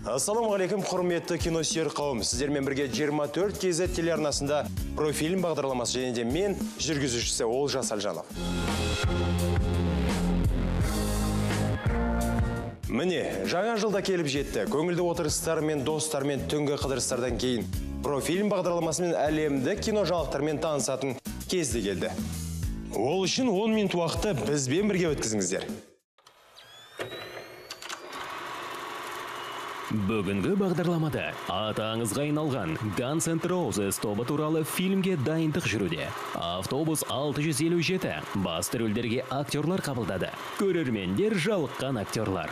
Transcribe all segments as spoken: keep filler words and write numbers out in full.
Ассаламағалейкум, құрметті киносүйер қауым. Сіздермен бірге жиырма төрт кз телеарнасында профильм бағдарламасы және де мен жүргізушісі Олжас Әлжанов. Міне, жаңа жылда келіп жетті. Көңілді отырыстар мен достар мен түнгі қыдырыстардан кейін профильм бағдарламасымен әлемді кино жаңалықтармен танысатын кезді келді. Ол үшін он минут уақытты бізбен бірге өткізіңіздер. Бүгінгі бағдарламада аты аңызға айналған Guns N' Roses тобы туралы фильмге дайындық жүруде. Автобус алты жүз елу жеті басты рөлдерге актерлар қабылдады. Көрермендер жалыққан актерлар.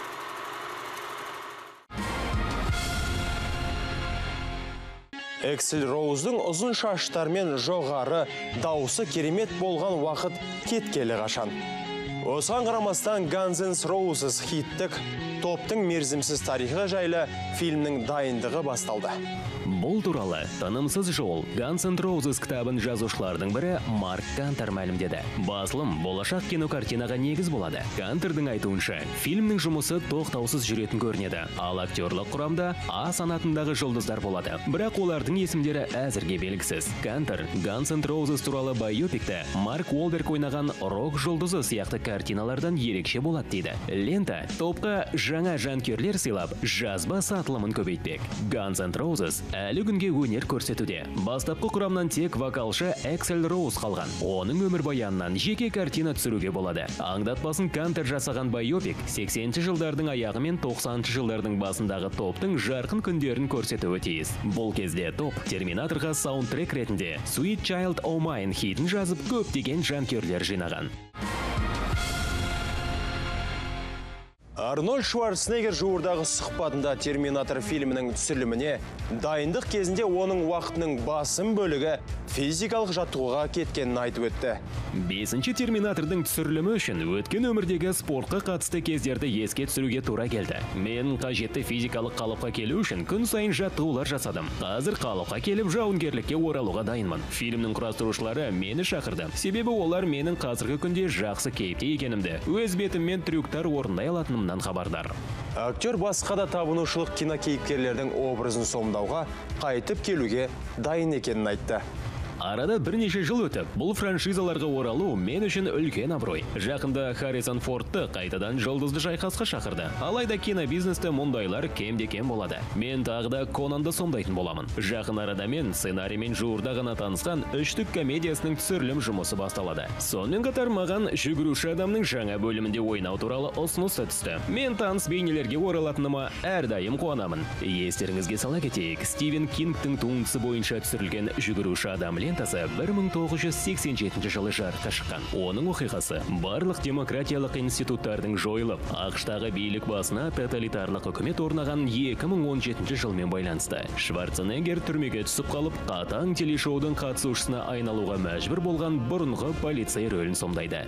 Эксель Роуздың ұзын шаштармен жоғары дауысы керемет болған уақыт кеткелі қашан. Осыған қарамастан Guns N' Roses хиттік топтың мерзімсіз тарихы жайлы фильмнің дайындығы басталды. Бұл туралы «Тынымсыз жол» Guns N' Roses кітабын жазушылардың бірі Марк Кантер мәлімдеді. Басылым болашақ кинокартинаға негіз болады. Кантердің айтуынша, фильмнің жұмысы тоқтаусыз жүретін көрінеді, ал актерлық құрамда А санатындағы жұлдыздар болады. Бірақ олардың есімдері әзірге белгісіз. Кантер Guns N' Roses туралы байопикті Марк Уолберг ойнаған рок жұлдызы сияқты картиналардан ерекше болады дейді. Лента топқа жаңа жанкүйерлер сыйлап, жазба сатылымын көбейтпек. Guns N' Roses әлі күнге өнер көрсетуде. Бастапқы құрамнан тек вокалшы Эксель Роуз қалған. Оның өмірбаянынан жеке картина түсіруге болады. Аңдатпасын Кантер жасаған байопик сексенінші жылдардың аяғы мен тоқсаныншы жылдардың басындағы топтың жарқын күндерін көрсетуі тиіс. Бұл кезде топ Терминаторға саундтрек ретінде Sweet Child O' Mine хитін жазып көптеген жанкүйерлер жинаған. Арнольд Шварценеггер жуырдағы сұхбатында Терминатор фильмінің түсіріліміне дайындық кезінде оның уақытының басым бөлігі физикалық жаттығуға кеткенін айтып өтті. Бесінші Терминатордың түсірілімі үшін өткен өмірдегі спортқа қатысты кездерді еске түсіруге тура келді. Мен қажетті физикалық қалыпқа келу үшін күн сайын жаттығулар жасадым. Қазір қалыпқа келіп жауынгерлікке оралуға дайынмын. Фильмнің құрастырушылары мені шақырды. Себебі олар менің қазіргі күнде жақсы кейіпте екенімді, өз бетіммен трюктар орындай алатынымнан хабардар. Актер басқа да табынушылық кинокейіпкерлердің образын сомдауға қайтып келуге дайын екенін айтты. Арада бірнеше жыл өтіп, бұл франшизаларға оралу мен үшін үлкен абырой. Жақында Харрисон Фордты қайтадан жұлдызды шайқасқа шақырды. Алайда кинобизнесте мұндайлар кемде-кем болады. Мен тағы да Конанды сомдайтын боламын. Жақын арада мен сценариймен жуырда ғана танысқан үштік комедиясының түсірілім жұмысы басталады. Сонымен қатар маған жүгіруші адамның жаңа бөлімінде ойнау туралы ұсыныс түсті. Мен таныс бейнелерге оралатыныма әрдайым қуанамын. Естеріңізге сала кетейік, Стивен Кингтің туындысы бойынша түсірілген жүгіруші адам лентасы бір мың тоғыз жүз сексен жетінші жылы жарыққа шыққан. Оның оқиғасы барлық демократиялық институттардың жойылып, ақштағы билік басына тоталитарлық үкімет орнаған екі мың он жетінші жылмен байланысты. Шварценеггер түрмеге түсіп қалып, қатаң телешоудың қатысушысына айналуға мәжбүр болған бұрынғы полицей рөлін сомдайды.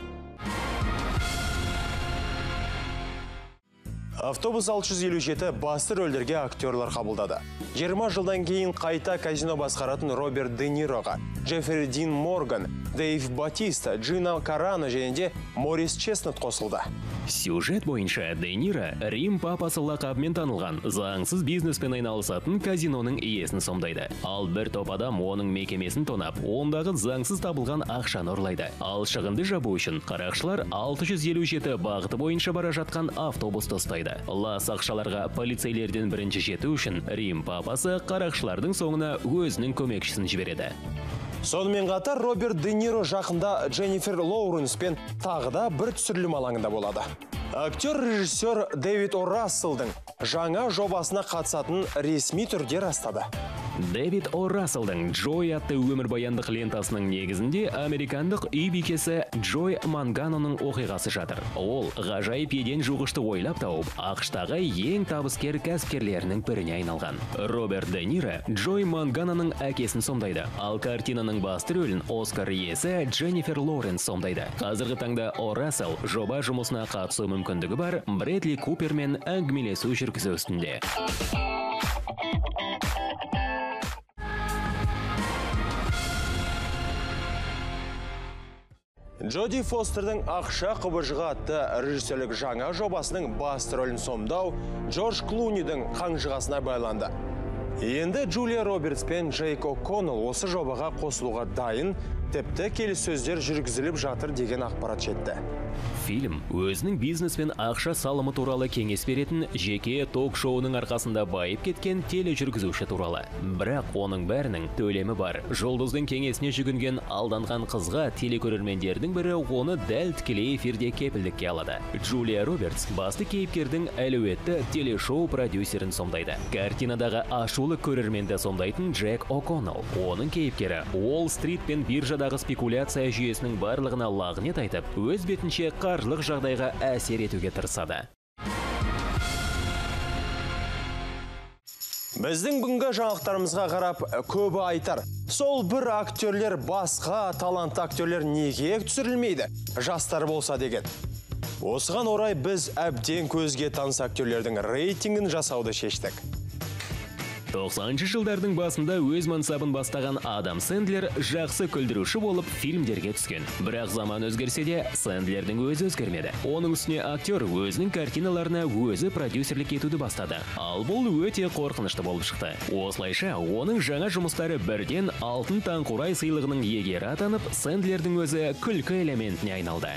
Автобус алты жүз елу жеті басты рөлдерге актерлар қабылдады. жиырма жылдан кейін қайта казино басқаратын Роберт Де Нироға, Джеффри Дин Морган, Дэйв Батиста, Джина Карано және де Морис Чеснет қосылды. Сюжет бойынша Де Ниро Рим папасы лақабымен танылған, заңсыз бизнеспен айналысатын казиноның иесін сомдайды. Ал бір топ адам оның мекемесін тонап, ондағы заңсыз табылған ақшаны ұрлайды. Ал шығынды жабу үшін қарақшылар алты жүз елу жеті бағыты бойынша бара жатқан автобусты ұстайды. Лас ақшаларға полицейлерден бірінші жету үшін Рим папасы қарақшылардың соңына өзінің көмекшісін жібереді. Сонымен қатар Роберт Де Ниро жақында Дженнифер Лоуренспен тағы да бір түсірілім алаңында болады. Актер-режиссер Дэвид О. Расселдың жаңа жобасына қатысатын ресми түрде растады. Дэвид О. Расселдың Джой атты өмірбаяндық лентасының негізінде американдық үй бикесі Джой Манганоның оқиғасы жатыр. Ол ғажайып еден жуғышты ойлап тауып, ақштағы ең табыскер кәсіпкерлерінің біріне айналған. Роберт Де Ниро Джой Манганоның әкесін сомдайды, ал картинаның басты рөлін Оскар иесі Дженнифер Лоуренс сомдайды. Қазіргі таңда О. Рассел жоба жұмысына қатысу мүмкіндігі бар Брэдли Купермен әңгімелесу жүргізу үстінде. Джоди Фостердің «Ақша қыбыжығы» атты режиссерлік жаңа жобасының басты рөлін сомдау Джордж Клунидің қанжығасына байланды. Енді Джулия Робертс пен Джейк О'Коннелл осы жобаға қосылуға дайын, тіпті келіссөздер жүргізіліп жатыр деген ақпарат жетті. Фильм өзінің бизнес пен ақша салымы туралы кеңес беретін жеке ток-шоуының арқасында байып кеткен тележүргізуші туралы. Бірақ оның бәрінің төлемі бар. Жұлдыздың кеңесіне жүгінген алданған қызға телекөрермендердің бірі оны дәл тікелей эфирде кепілдікке алады. Джулия Робертс басты кейіпкердің әлеуетті телешоу продюсерін сомдайды. Картинадағы ашулы көрерменді сомдайтын Джек О'Коннелл. Оның кейіпкері Уолл-стрит пен биржадағы спекуляция жүйесінің барлығына лағнет айтып, өз бетінше қаржылық жағдайға әсер етуге тырысады. Біздің бүгінгі жаңалықтарымызға қарап көбі айтар. Сол бір актерлер басқа талантты актерлер неге түсірілмейді? Жастар болса деген. Осыған орай біз әбден көзге таныс актерлердің рейтингін жасауды шештік. тоқсаныншы жылдардың басында өз мансабын бастаған Адам Сэндлер жақсы күлдіруші болып фильмдерге түскен. Бірақ заман өзгерсе де, Сэндлердің өзі өзгермеді. Оның үстіне актер өзінің картиналарына өзі продюсерлік етуді бастады. Ал бұл өте қорқынышты болып шықты. Осылайша, оның жаңа жұмыстары бірден алтын таңқурай сыйлығының иегері атанып, Сэндлердің өзі күлкі элементіне айналды.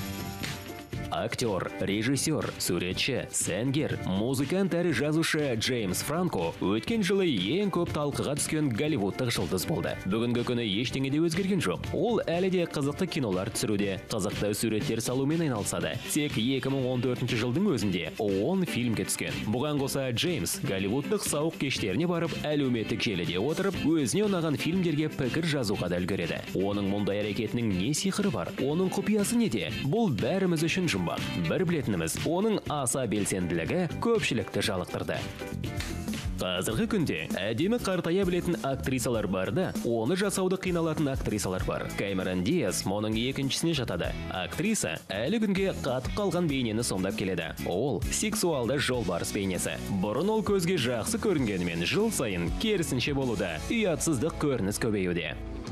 Актер, режиссер, суретші, сәнгер, музыкант әрі жазушы Джеймс Франко өткен жылы ең көп талқыға түскен голливудтық жұлдыз болды. Бүгінгі күні ештеңе де өзгерген жоқ. Ол әлі де қызықты кинолар түсіруде, қызықты суреттер салумен айналысады. Тек екі мың он төртінші жылдың өзінде он фильмге түскен. Бұған қоса Джеймс голливудтық сауық кештеріне барып, әлеуметтік желіде отырып, өзіне ұнаған фильмдерге пікір жазуға да үлгереді. Оның мұндай әрекетінің не сиқыры бар? Оның құпиясы неде? Бұл бәріміз үшін жұмбақ. Бір білетініміз, оның аса белсенділігі көпшілікті жалықтырды. Қазіргі күнде әдемі қартая білетін актрисалар бар да, оны жасауды қиналатын актрисалар бар. Кэмерон Диас мұның екіншісіне жатады. Актриса әлі күнге қатып қалған бейнені сомдап келеді. Ол сексуалды жолбарыс бейнесі. Бұрын ол көзге жақсы көрінгенімен жыл сайын керісінше болуда, ұятсыздық көрініс көбеюде.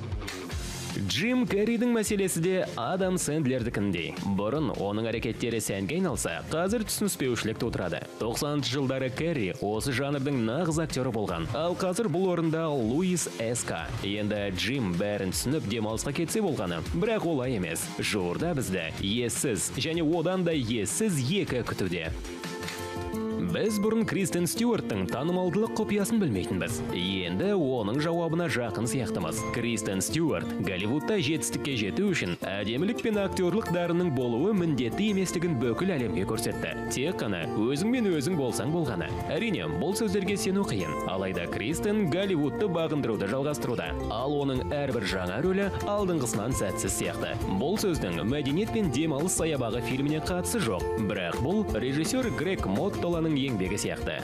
Джим Керридің мәселесі де Адам Сэндлердікіндей. Бұрын оның әрекеттері сәнге айналса, қазір түсініспеушілік тудырады. тоқсаныншы жылдары Керри осы жанрдың нағыз актері болған. Ал қазір бұл орында Луис эс ка. Енді Джим бәрін түсініп демалысқа кетсе болғаны. Бірақ олай емес. Жуырда бізді ессіз және одан да ессіз екі күтуде. Біз бұрын Кристен Стюарттың танымалдылық құпиясын білмейтінбіз. Енді оның жауабына жақын сияқтымыз. Кристен Стюарт Голливудта жетістікке жету үшін әдемілік пен актерлік дарының болуы міндетті еместігін бүкіл әлемге көрсетті. Тек қана өзің мен өзің болсаң болғаны. Әрине, бұл сөздерге сену қиын. Алайда Кристен Голливудты бағындыруды жалғастыруда. Ал оның әрбір жаңа рөлі алдыңғысынан сәтсіз сияқты. Бұл сөздің мәдениет пен демалыс саябағы фильміне қатысы жоқ. Бірақ бұл режиссер Грег Моттоланың еңбегі сияқты.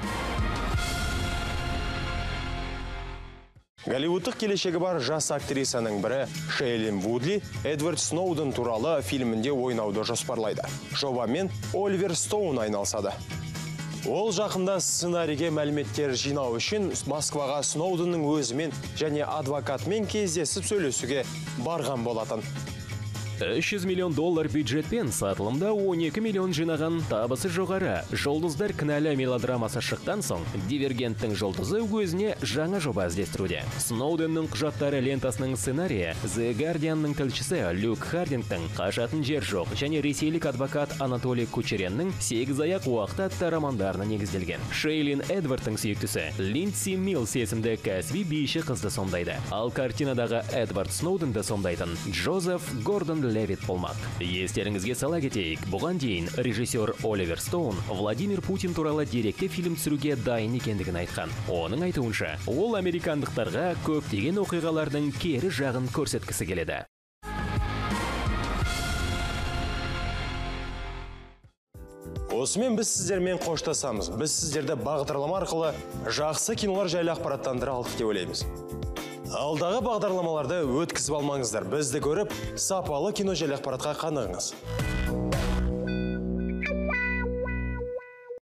Голливудтық келешегі бар жас актрисаның бірі Шейлин Вудли Эдвард Сноуден туралы фильмінде ойнауды жоспарлайды. Жобамен Оливер Стоун айналысады. Ол жақында сценарийге мәліметтер жинау үшін Москваға Сноуденнің өзімен және адвокатмен кездесіп сөйлесуге барған болатын. үш жүз миллион доллар бюджетпен сатылымда он екі миллион жинаған табысы жоғары «Жұлдыздар кінәлі» мелодрамасы шыққан соң, Дивергенттің жұлдызы өзіне жаңа жоба іздестіруде. Сноуденнің құжаттары лентасының сценарийі The Guardian'ның тілшісі Люк Хардингтың «Қашатын жер жоқ» және ресейлік адвокат Анатолий Кучереннің «Сегіз аяқ уақыт» атты романдарына негізделген. Шейлин Эдвардтың сүйіктісі Линдси Миллс есімді кәсіби биші қызды сомдайды. Ал картинадағы Эдвард Сноуденді сомдайтын Джозеф Гордон Левит болмақ. Естеріңізге сала кетейік, бұған дейін режиссер Оливер Стоун Владимир Путин туралы деректі фильм түсіруге дайын екендігін айтқан. Оның айтуынша, ол американдықтарға көптеген оқиғалардың кері жағын көрсеткісі келеді. Осымен біз сіздермен қоштасамыз. Біз сіздерді бағдарлама арқылы жақсы кинолар жайлы ақпараттандыра алдық деп ойлаймыз. Алдағы бағдарламаларды өткізіп алмаңыздар. Бізді көріп, сапалы кино жайлы ақпаратқа қанығыңыз.